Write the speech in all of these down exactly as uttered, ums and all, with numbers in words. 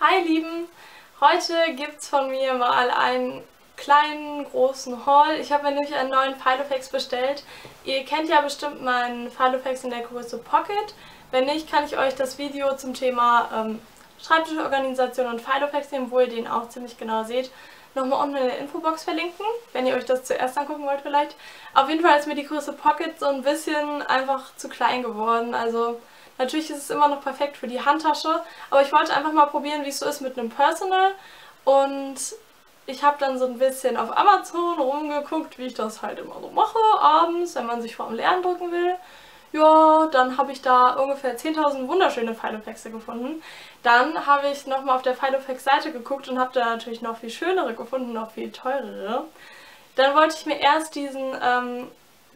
Hi Lieben! Heute gibt es von mir mal einen kleinen, großen Haul. Ich habe mir nämlich einen neuen Filofax bestellt. Ihr kennt ja bestimmt meinen Filofax in der Größe Pocket. Wenn nicht, kann ich euch das Video zum Thema ähm, Schreibtischorganisation und Filofax nehmen, wo ihr den auch ziemlich genau seht, nochmal unten in der Infobox verlinken, wenn ihr euch das zuerst angucken wollt vielleicht. Auf jeden Fall ist mir die Größe Pocket so ein bisschen einfach zu klein geworden. Also natürlich ist es immer noch perfekt für die Handtasche, aber ich wollte einfach mal probieren, wie es so ist mit einem Personal. Und ich habe dann so ein bisschen auf Amazon rumgeguckt, wie ich das halt immer so mache, abends, wenn man sich vor dem Lernen drücken will. Ja, dann habe ich da ungefähr zehntausend wunderschöne Filofaxe gefunden. Dann habe ich nochmal auf der Filofax-Seite geguckt und habe da natürlich noch viel schönere gefunden, noch viel teurere. Dann wollte ich mir erst diesen ähm,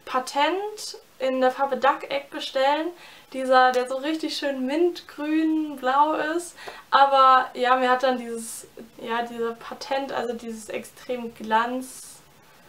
Patent in der Farbe Duck Egg bestellen. Dieser, der so richtig schön mintgrün-blau ist. Aber ja, mir hat dann dieses, ja, dieser Patent, also dieses extrem Glanz,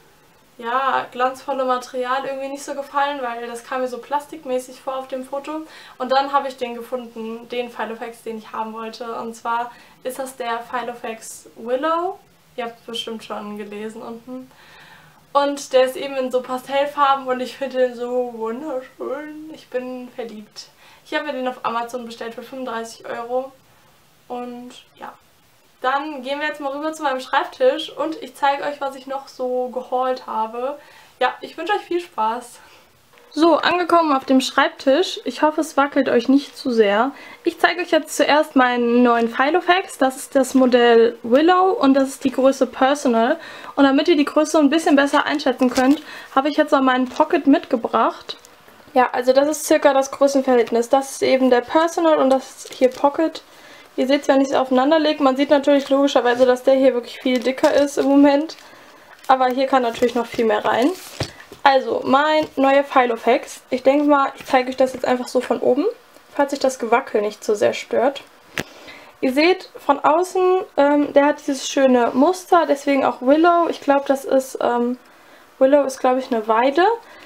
ja, glanzvolle Material irgendwie nicht so gefallen, weil das kam mir so plastikmäßig vor auf dem Foto. Und dann habe ich den gefunden, den Filofax, den ich haben wollte. Und zwar ist das der Filofax Willow. Ihr habt es bestimmt schon gelesen unten. Und der ist eben in so Pastellfarben und ich finde den so wunderschön. Ich bin verliebt. Ich habe mir den auf Amazon bestellt für fünfunddreißig Euro. Und ja. Dann gehen wir jetzt mal rüber zu meinem Schreibtisch und ich zeige euch, was ich noch so gehault habe. Ja, ich wünsche euch viel Spaß. So, angekommen auf dem Schreibtisch. Ich hoffe, es wackelt euch nicht zu sehr. Ich zeige euch jetzt zuerst meinen neuen Filofax. Das ist das Modell Willow und das ist die Größe Personal. Und damit ihr die Größe ein bisschen besser einschätzen könnt, habe ich jetzt mal meinen Pocket mitgebracht. Ja, also das ist circa das Größenverhältnis. Das ist eben der Personal und das ist hier Pocket. Ihr seht es, wenn ich es aufeinander lege. Man sieht natürlich logischerweise, dass der hier wirklich viel dicker ist im Moment. Aber hier kann natürlich noch viel mehr rein. Also, mein neuer Filofax. Ich denke mal, ich zeige euch das jetzt einfach so von oben, falls sich das Gewackel nicht so sehr stört. Ihr seht von außen, ähm, der hat dieses schöne Muster, deswegen auch Willow. Ich glaube, das ist, ähm, Willow ist, glaube ich, eine Weide.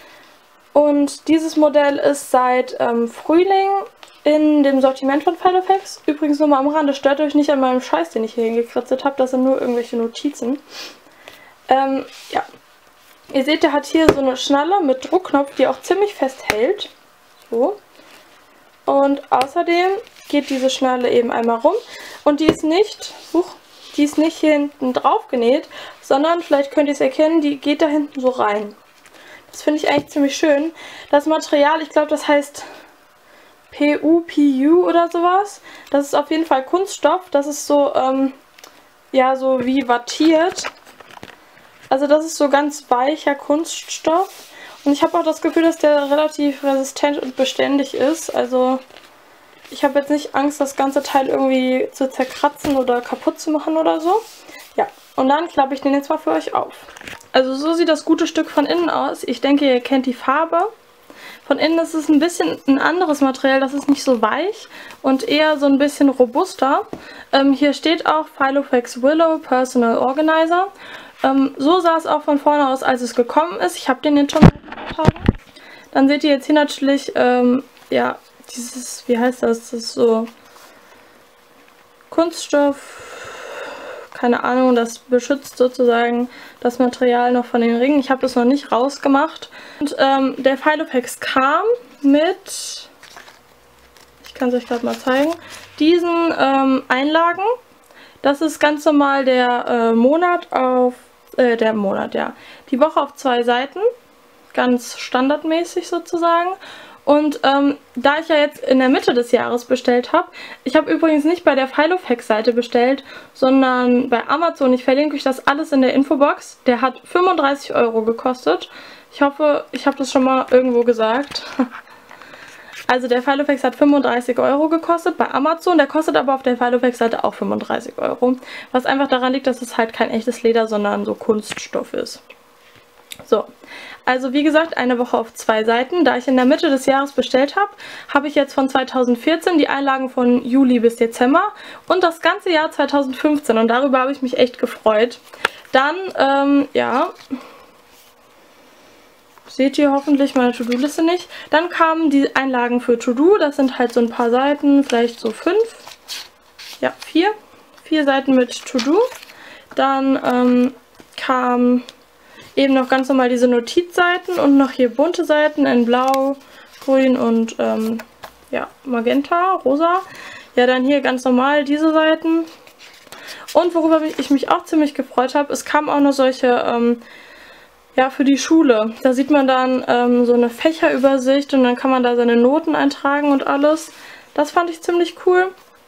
Und dieses Modell ist seit ähm, Frühling in dem Sortiment von Filofax. Übrigens nur mal am Rande, stört euch nicht an meinem Scheiß, den ich hier hingekritzelt habe. Das sind nur irgendwelche Notizen. Ähm, ja. Ihr seht, der hat hier so eine Schnalle mit Druckknopf, die auch ziemlich fest hält. So. Und außerdem geht diese Schnalle eben einmal rum. Und die ist nicht, huch, die ist nicht hier hinten drauf genäht, sondern, vielleicht könnt ihr es erkennen, die geht da hinten so rein. Das finde ich eigentlich ziemlich schön. Das Material, ich glaube, das heißt P U P U oder sowas. Das ist auf jeden Fall Kunststoff. Das ist so, ähm, ja, so wie wattiert. Also das ist so ganz weicher Kunststoff. Und ich habe auch das Gefühl, dass der relativ resistent und beständig ist. Also ich habe jetzt nicht Angst, das ganze Teil irgendwie zu zerkratzen oder kaputt zu machen oder so. Ja, und dann klappe ich den jetzt mal für euch auf. Also so sieht das gute Stück von innen aus. Ich denke, ihr kennt die Farbe. Von innen ist es ein bisschen ein anderes Material, das ist nicht so weich und eher so ein bisschen robuster. Ähm, hier steht auch Filofax Willow Personal Organizer. Ähm, so sah es auch von vorne aus, als es gekommen ist. Ich habe den jetzt schon Tage. Dann seht ihr jetzt hier natürlich, ähm, ja, dieses, wie heißt das, das ist so Kunststoff, keine Ahnung, das beschützt sozusagen das Material noch von den Ringen. Ich habe das noch nicht rausgemacht. Und ähm, der Filofax kam mit, ich kann es euch gerade mal zeigen, diesen ähm, Einlagen. Das ist ganz normal der äh, Monat auf, äh, der Monat, ja, die Woche auf zwei Seiten. Ganz standardmäßig sozusagen. Und ähm, da ich ja jetzt in der Mitte des Jahres bestellt habe, ich habe übrigens nicht bei der Filofax-Seite bestellt, sondern bei Amazon. Ich verlinke euch das alles in der Infobox. Der hat fünfunddreißig Euro gekostet. Ich hoffe, ich habe das schon mal irgendwo gesagt. Also der Filofax hat fünfunddreißig Euro gekostet bei Amazon. Der kostet aber auf der Filofax-Seite auch fünfunddreißig Euro. Was einfach daran liegt, dass es halt kein echtes Leder, sondern so Kunststoff ist. So, also wie gesagt, eine Woche auf zwei Seiten. Da ich in der Mitte des Jahres bestellt habe, habe ich jetzt von zweitausendvierzehn die Einlagen von Juli bis Dezember und das ganze Jahr zweitausendfünfzehn. Und darüber habe ich mich echt gefreut. Dann, ähm, ja, seht ihr hoffentlich meine To-Do-Liste nicht. Dann kamen die Einlagen für To-Do. Das sind halt so ein paar Seiten, vielleicht so fünf. Ja, vier. vier Seiten mit To-Do. Dann ähm, kam eben noch ganz normal diese Notizseiten und noch hier bunte Seiten in Blau, Grün und ähm, ja, Magenta, Rosa. Ja, dann hier ganz normal diese Seiten. Und worüber ich mich auch ziemlich gefreut habe, es kamen auch noch solche, ähm, ja, für die Schule. Da sieht man dann ähm, so eine Fächerübersicht und dann kann man da seine Noten eintragen und alles. Das fand ich ziemlich cool.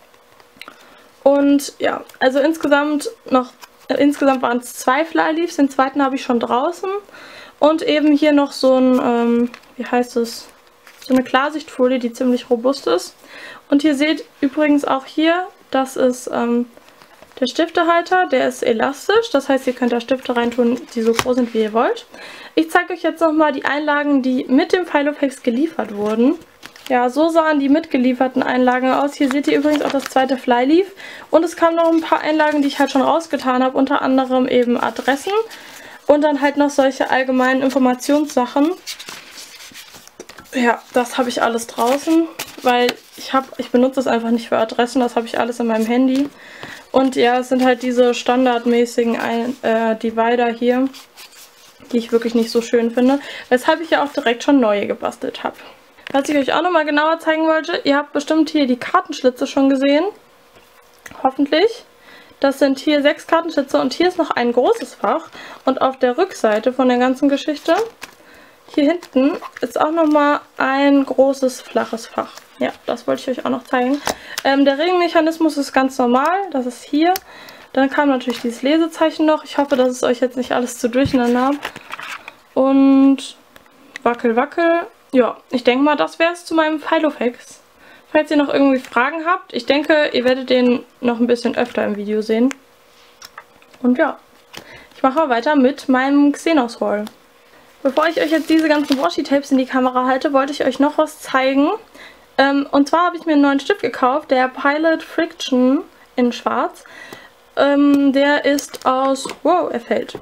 Und ja, also insgesamt noch, äh, insgesamt waren es zwei Flyleaves, den zweiten habe ich schon draußen. Und eben hier noch so ein, ähm, wie heißt es, so eine Klarsichtfolie, die ziemlich robust ist. Und ihr seht übrigens auch hier, das ist ähm, der Stiftehalter, der ist elastisch. Das heißt, ihr könnt da Stifte reintun, die so groß sind, wie ihr wollt. Ich zeige euch jetzt nochmal die Einlagen, die mit dem Filofax geliefert wurden. Ja, so sahen die mitgelieferten Einlagen aus. Hier seht ihr übrigens auch das zweite Flyleaf. Und es kamen noch ein paar Einlagen, die ich halt schon rausgetan habe. Unter anderem eben Adressen. Und dann halt noch solche allgemeinen Informationssachen. Ja, das habe ich alles draußen, weil ich habe, ich benutze das einfach nicht für Adressen. Das habe ich alles in meinem Handy. Und ja, es sind halt diese standardmäßigen Ein äh, Divider hier, die ich wirklich nicht so schön finde. Weshalb ich ja auch direkt schon neue gebastelt habe. Was ich euch auch nochmal genauer zeigen wollte, ihr habt bestimmt hier die Kartenschlitze schon gesehen. Hoffentlich. Das sind hier sechs Kartenschlitze und hier ist noch ein großes Fach. Und auf der Rückseite von der ganzen Geschichte, hier hinten, ist auch nochmal ein großes flaches Fach. Ja, das wollte ich euch auch noch zeigen. Ähm, der Regenmechanismus ist ganz normal, das ist hier. Dann kam natürlich dieses Lesezeichen noch. Ich hoffe, dass es euch jetzt nicht alles zu durcheinander. Und wackel, wackel. Ja, ich denke mal, das wäre es zu meinem Filofax. Falls ihr noch irgendwie Fragen habt, ich denke, ihr werdet den noch ein bisschen öfter im Video sehen. Und ja, ich mache weiter mit meinem Xenos Haul. Bevor ich euch jetzt diese ganzen Washi-Tapes in die Kamera halte, wollte ich euch noch was zeigen. Ähm, und zwar habe ich mir einen neuen Stift gekauft, der Pilot Friction in schwarz. Ähm, der ist aus, wow, er fällt,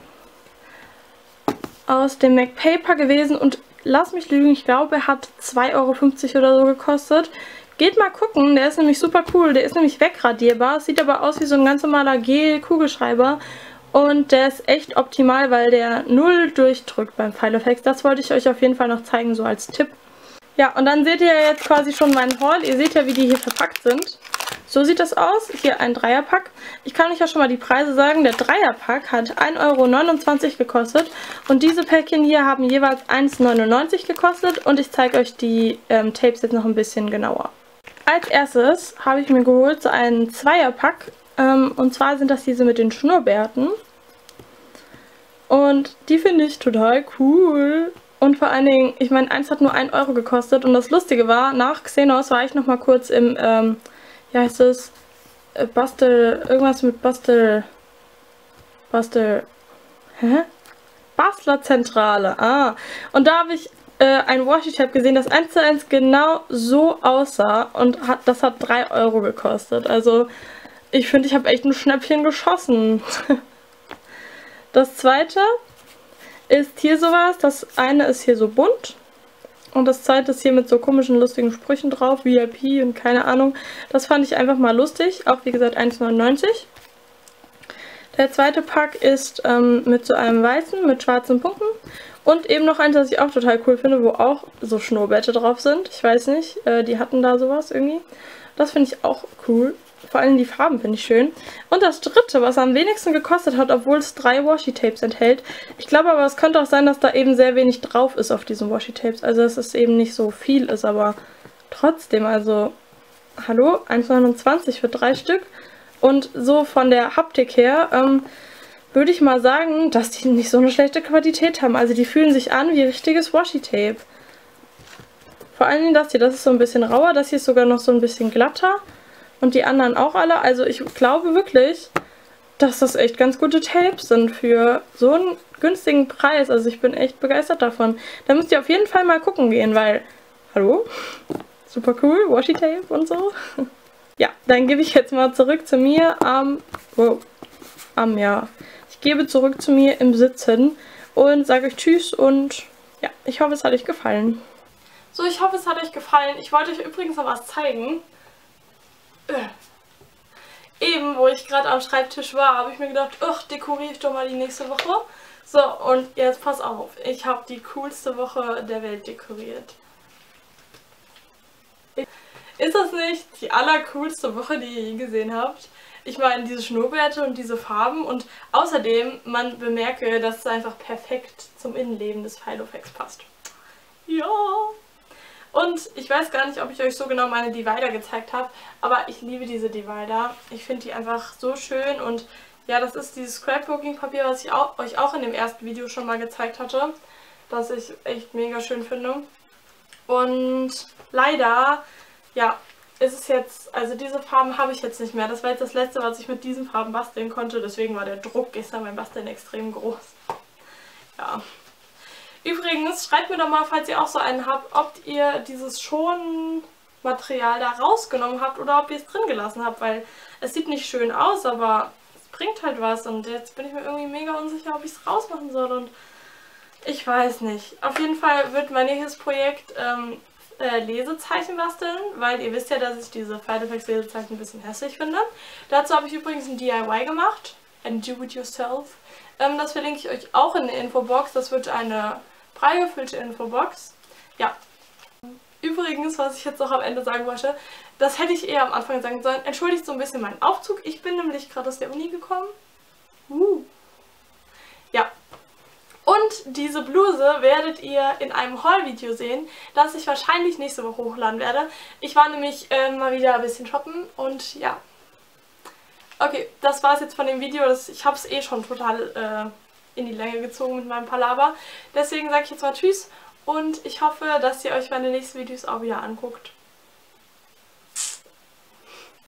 aus dem Mac Paper gewesen und lass mich lügen, ich glaube, er hat zwei Euro fünfzig oder so gekostet. Geht mal gucken, der ist nämlich super cool, der ist nämlich wegradierbar, sieht aber aus wie so ein ganz normaler Gel-Kugelschreiber. Und der ist echt optimal, weil der null durchdrückt beim Filofax. Das wollte ich euch auf jeden Fall noch zeigen, so als Tipp. Ja, und dann seht ihr jetzt quasi schon meinen Haul. Ihr seht ja, wie die hier verpackt sind. So sieht das aus. Hier ein Dreierpack. Ich kann euch ja schon mal die Preise sagen. Der Dreierpack hat ein Euro neunundzwanzig gekostet. Und diese Päckchen hier haben jeweils eins Euro neunundneunzig gekostet. Und ich zeige euch die ähm, Tapes jetzt noch ein bisschen genauer. Als erstes habe ich mir geholt so einen Zweierpack. Ähm, und zwar sind das diese mit den Schnurrbärten. Und die finde ich total cool. Und vor allen Dingen, ich meine, eins hat nur ein Euro gekostet. Und das Lustige war, nach Xenos war ich nochmal kurz im, ähm, wie heißt es, äh, Bastel, irgendwas mit Bastel, Bastel, hä? Bastlerzentrale, ah. Und da habe ich äh, ein Washi-Tape gesehen, das eins zu eins genau so aussah. Und hat, das hat drei Euro gekostet. Also, ich finde, ich habe echt ein Schnäppchen geschossen. Das zweite ist hier sowas. Das eine ist hier so bunt. Und das zweite ist hier mit so komischen, lustigen Sprüchen drauf. V I P und keine Ahnung. Das fand ich einfach mal lustig. Auch wie gesagt eins Euro neunundneunzig. Der zweite Pack ist ähm, mit so einem weißen, mit schwarzen Punkten. Und eben noch eins, das ich auch total cool finde, wo auch so Schnurrbärte drauf sind. Ich weiß nicht, äh, die hatten da sowas irgendwie. Das finde ich auch cool. Vor allem die Farben finde ich schön. Und das dritte, was am wenigsten gekostet hat, obwohl es drei Washi-Tapes enthält. Ich glaube aber, es könnte auch sein, dass da eben sehr wenig drauf ist auf diesen Washi-Tapes. Also, dass es eben nicht so viel ist, aber trotzdem, also, hallo, eins Euro neunundzwanzig für drei Stück. Und so von der Haptik her, ähm, würde ich mal sagen, dass die nicht so eine schlechte Qualität haben. Also, die fühlen sich an wie richtiges Washi-Tape. Vor allem das hier, das ist so ein bisschen rauer, das hier ist sogar noch so ein bisschen glatter. Und die anderen auch alle. Also ich glaube wirklich, dass das echt ganz gute Tapes sind für so einen günstigen Preis. Also ich bin echt begeistert davon. Da müsst ihr auf jeden Fall mal gucken gehen, weil, hallo, super cool, Washi-Tape und so. Ja, dann gebe ich jetzt mal zurück zu mir am, wow, am, ja. Ich gebe zurück zu mir im Sitzen und sage euch Tschüss und ja, ich hoffe, es hat euch gefallen. So, ich hoffe, es hat euch gefallen. Ich wollte euch übrigens noch was zeigen. eben, wo ich gerade am Schreibtisch war, habe ich mir gedacht, ach, dekoriere ich doch mal die nächste Woche. So, und jetzt pass auf, ich habe die coolste Woche der Welt dekoriert. Ist das nicht die allercoolste Woche, die ihr je gesehen habt? Ich meine, diese Schnurrbärte und diese Farben und außerdem, man bemerke, dass es einfach perfekt zum Innenleben des Filofax passt. Ja! Und ich weiß gar nicht, ob ich euch so genau meine Divider gezeigt habe, aber ich liebe diese Divider. Ich finde die einfach so schön und ja, das ist dieses Scrapbooking-Papier, was ich auch, euch auch in dem ersten Video schon mal gezeigt hatte, das ich echt mega schön finde. Und leider, ja, ist es jetzt, also diese Farben habe ich jetzt nicht mehr. Das war jetzt das letzte, was ich mit diesen Farben basteln konnte, deswegen war der Druck gestern beim Basteln extrem groß. Ja. Übrigens, schreibt mir doch mal, falls ihr auch so einen habt, ob ihr dieses Schonmaterial da rausgenommen habt oder ob ihr es drin gelassen habt, weil es sieht nicht schön aus, aber es bringt halt was und jetzt bin ich mir irgendwie mega unsicher, ob ich es rausmachen soll und ich weiß nicht. Auf jeden Fall wird mein nächstes Projekt ähm, äh, Lesezeichen basteln, weil ihr wisst ja, dass ich diese Filofax Lesezeichen ein bisschen hässlich finde. Dazu habe ich übrigens ein D I Y gemacht, ein Do-it-yourself. Ähm, das verlinke ich euch auch in der Infobox, das wird eine prall gefüllte Infobox. Ja. Übrigens, was ich jetzt noch am Ende sagen wollte, das hätte ich eher am Anfang sagen sollen. Entschuldigt so ein bisschen meinen Aufzug. Ich bin nämlich gerade aus der Uni gekommen. Uh. Ja. Und diese Bluse werdet ihr in einem Haul-Video sehen, das ich wahrscheinlich nächste Woche hochladen werde. Ich war nämlich äh, mal wieder ein bisschen shoppen und ja. Okay, das war es jetzt von dem Video. Das, ich habe es eh schon total äh, in die Länge gezogen mit meinem Palaver. Deswegen sage ich jetzt mal Tschüss und ich hoffe, dass ihr euch meine nächsten Videos auch wieder anguckt.